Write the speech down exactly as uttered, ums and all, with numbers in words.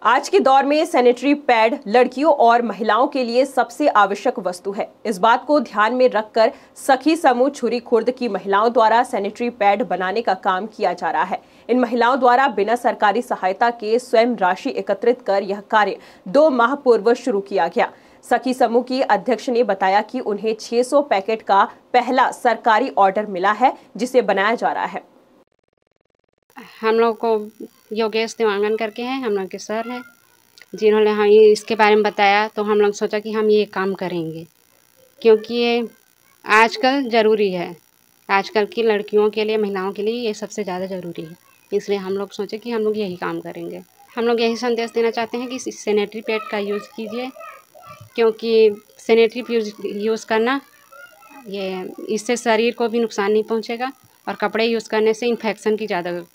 आज के दौर में सैनिटरी पैड लड़कियों और महिलाओं के लिए सबसे आवश्यक वस्तु है। इस बात को ध्यान में रखकर सखी समूह छुरी खुर्द की महिलाओं द्वारा सैनिटरी पैड बनाने का काम किया जा रहा है। इन महिलाओं द्वारा बिना सरकारी सहायता के स्वयं राशि एकत्रित कर यह कार्य दो माह पूर्व शुरू किया गया। सखी समूह की अध्यक्ष ने बताया कि उन्हें छह सौ पैकेट का पहला सरकारी ऑर्डर मिला है, जिसे बनाया जा रहा है। हम लोग को योगेश देवांगन करके हैं, हम लोग के सर हैं, जिन्होंने हमें इसके बारे में बताया, तो हम लोग सोचा कि हम ये काम करेंगे, क्योंकि ये आजकल ज़रूरी है। आजकल की लड़कियों के लिए, महिलाओं के लिए ये सबसे ज़्यादा ज़रूरी है। इसलिए हम लोग सोचे कि हम लोग यही काम करेंगे। हम लोग यही संदेश देना चाहते हैं कि सैनिटरी पैड का यूज़ कीजिए, क्योंकि सैनिटरी यूज़ करना, ये इससे शरीर को भी नुकसान नहीं पहुँचेगा और कपड़े यूज़ करने से इन्फेक्शन की ज़्यादा